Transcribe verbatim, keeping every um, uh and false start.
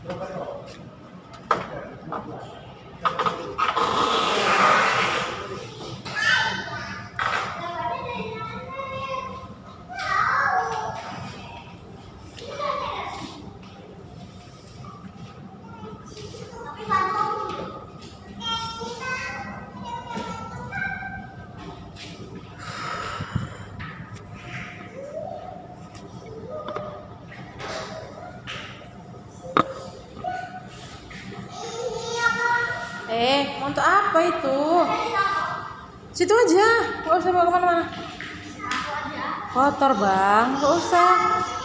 Eh, untuk apa itu? Situ aja, nggak usah bawa kemana-mana. Kotor bang, nggak usah.